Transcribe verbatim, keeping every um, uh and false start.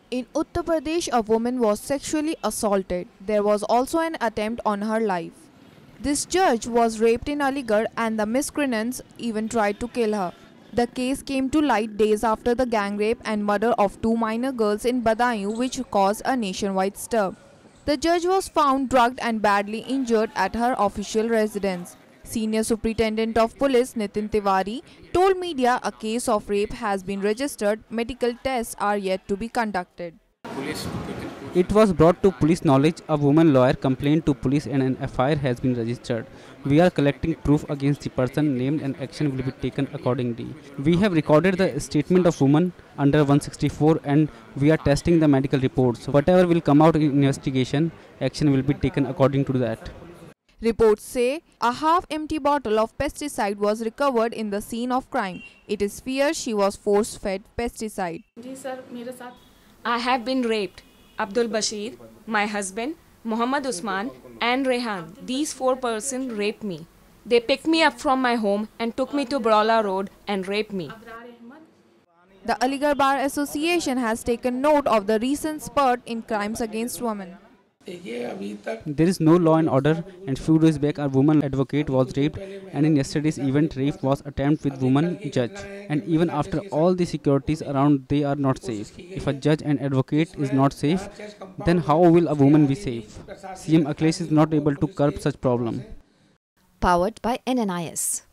In Uttar Pradesh, a woman was sexually assaulted. There was also an attempt on her life. This judge was raped in Aligarh and the miscreants even tried to kill her. The case came to light days after the gang rape and murder of two minor girls in Badaयूं, which caused a nationwide stir. The judge was found drugged and badly injured at her official residence. Senior Superintendent of Police Nitin Tiwari told media a case of rape has been registered. Medical tests are yet to be conducted. It was brought to police knowledge. A woman lawyer complained to police and an F I R has been registered. We are collecting proof against the person named and action will be taken accordingly. We have recorded the statement of woman under one sixty-four and we are testing the medical reports. Whatever will come out in investigation, action will be taken according to that. Reports say a half-empty bottle of pesticide was recovered in the scene of crime. It is feared she was force-fed pesticide. I have been raped. Abdul Bashir, my husband, Muhammad Usman and Rehan. These four persons raped me. They picked me up from my home and took me to Brawla Road and raped me. The Aligarh Bar Association has taken note of the recent spurt in crimes against women. There is no law and order, and few days back a woman advocate was raped, and in yesterday's event rape was attempted with woman judge. And even after all the securities around, they are not safe. If a judge and advocate is not safe, then how will a woman be safe? C M Akhilesh is not able to curb such problem. Powered by N N I S.